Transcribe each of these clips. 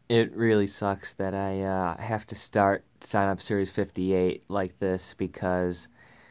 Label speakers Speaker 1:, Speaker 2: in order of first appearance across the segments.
Speaker 1: It really sucks that I have to start Sign Up Series 58 like this because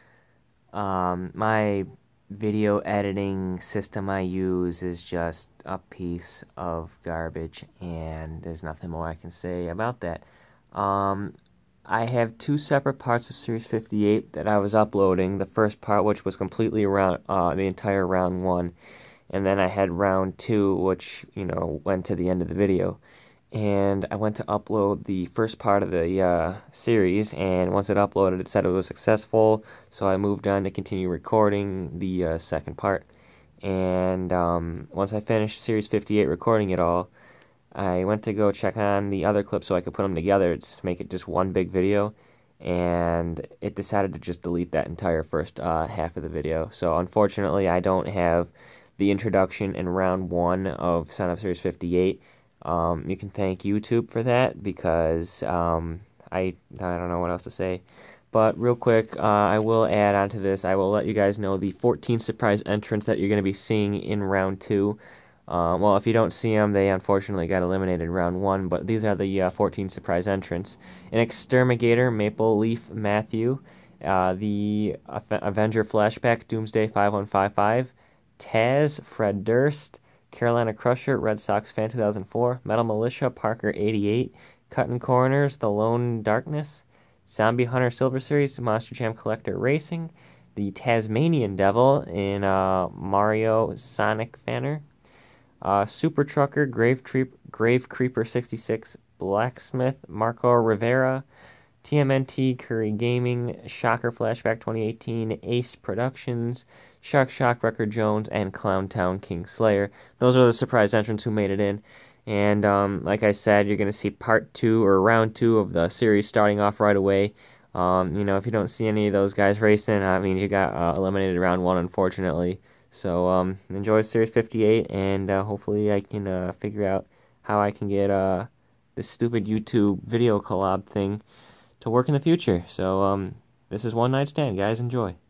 Speaker 1: my video editing system I use is just a piece of garbage, and there's nothing more I can say about that. Um, I have two separate parts of Series 58 that I was uploading. The first part, which was completely around the entire round one, and then I had round two, which went to the end of the video. And I went to upload the first part of the series, and once it uploaded, it said it was successful. So I moved on to continue recording the second part. And once I finished Series 58 recording it all, I went to go check on the other clips so I could put them together to make it just one big video. And it decided to just delete that entire first half of the video. So unfortunately, I don't have the introduction in round one of Sign Up Series 58. You can thank YouTube for that because I don't know what else to say. But real quick, I will add on to this. I will let you guys know the 14 surprise entrants that you're going to be seeing in round two. Well, if you don't see them, they unfortunately got eliminated in round one. But these are the 14 surprise entrants: an Exterminator, Maple Leaf Matthew, the Avenger Flashback, Doomsday 5155, Taz, Fred Durst, Carolina Crusher, Red Sox Fan 2004, Metal Militia, Parker 88, Cutting Corners, The Lone Darkness, Zombie Hunter Silver Series, Monster Jam Collector Racing, the Tasmanian Devil in Mario Sonic Fanner, Super Trucker, Grave Creeper 66, Blacksmith, Marco Rivera, TMNT, Curry Gaming, Shocker Flashback 2018, Ace Productions, Shark Shock, Record Jones, and Clowntown King Slayer. Those are the surprise entrants who made it in. And like I said, you're going to see part two or round two of the series starting off right away. If you don't see any of those guys racing, I mean, you got eliminated round one, unfortunately. So enjoy Series 58, and hopefully I can figure out how I can get this stupid YouTube video collab thing to work in the future. So this is One Night Stand, guys. Enjoy.